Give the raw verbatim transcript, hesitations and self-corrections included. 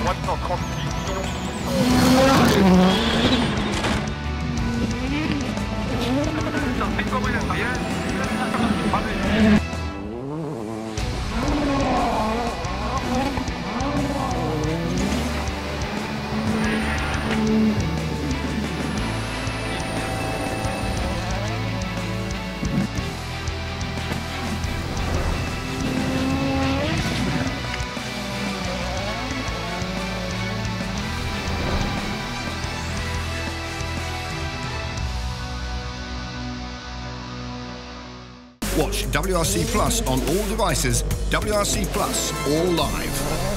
quattro costi. Tengo buenas días. Vale. Watch W R C Plus on all devices. W R C Plus, all live.